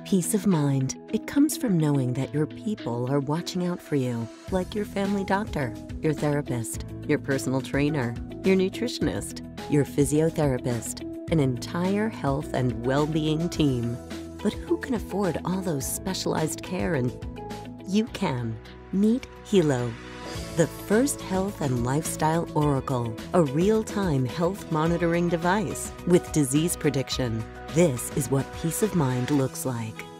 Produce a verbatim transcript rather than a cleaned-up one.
Peace of mind. It comes from knowing that your people are watching out for you, like your family doctor, your therapist, your personal trainer, your nutritionist, your physiotherapist, an entire health and well-being team. But who can afford all those specialized care? And you can. Meet HELO, the first health and lifestyle oracle, a real-time health monitoring device with disease prediction. This is what peace of mind looks like.